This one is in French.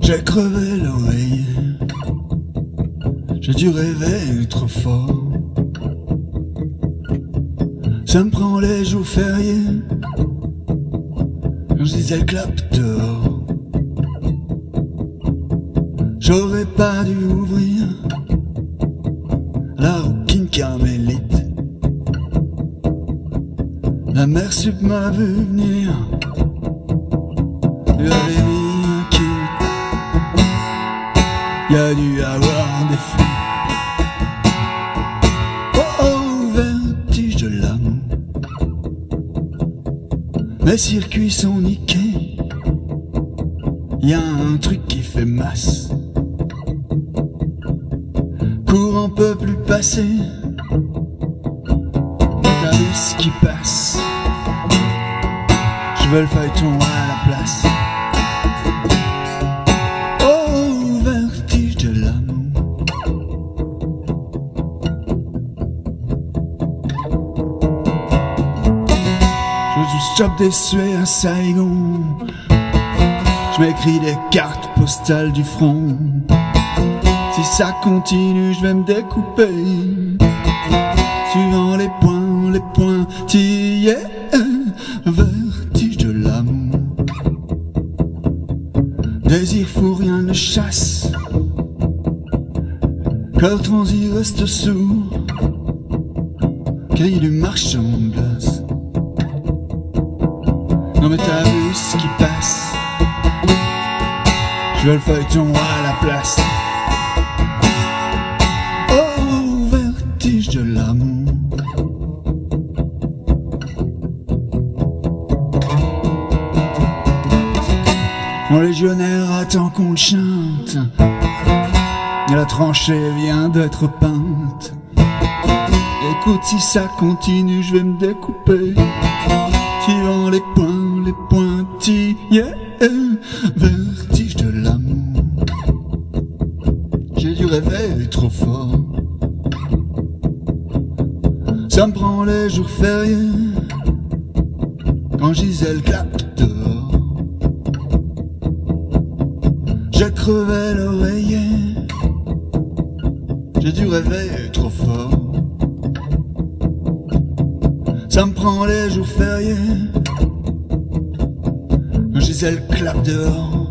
J'ai crevé l'oreille, j'ai dû rêver trop fort. Ça me prend les jours fériés, quand je disais le clap dehors. J'aurais pas dû ouvrir la rouquine carmélite. La mère sup m'a vu venir, lui avait mis un kit. Y'a dû avoir des fous. Oh oh, vertige de l'amour. Mes circuits sont niqués. Y'a un truc qui fait masse. Courant peut plus passer. T'as vu ce qui passe. Je veux le feuilleton à la place. Oh, vertige de l'amour. Je chope des suées à Saigon. Je m'écris des cartes postales du front. Si ça continue, je vais me découper. Suivant les pointillés. Vertige de l'amour. Désir fou, rien ne chasse. Cœur transi reste sourd. Cri du marchand de glace. Non mais t'as vu ce qui passe. Je veux le feuilleton à la place. Oh, vertige de l'amour. Mon légionnaire attend qu'on le chante. Et la tranchée vient d'être peinte. Écoute, si ça continue, je vais me découper. Suivant les pointillés. Vertige de l'amour. J'ai dû rêver trop fort. Ça me prend les jours fériés, quand Gisèle claque dehors. J'ai crevé l'oreiller, j'ai dû rêver trop fort. Ça me prend les jours fériés, quand Gisèle claque dehors.